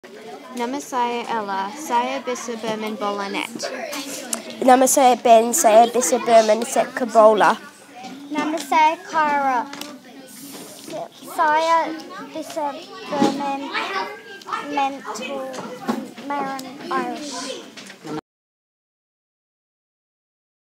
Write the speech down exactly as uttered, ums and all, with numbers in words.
Nama saya Ella. Saya bisa bermain bola net. Nama saya Ben, saya bisa bermain sepak bola. Nama saya Cara. Saya bisa bermain mental Marin Irish.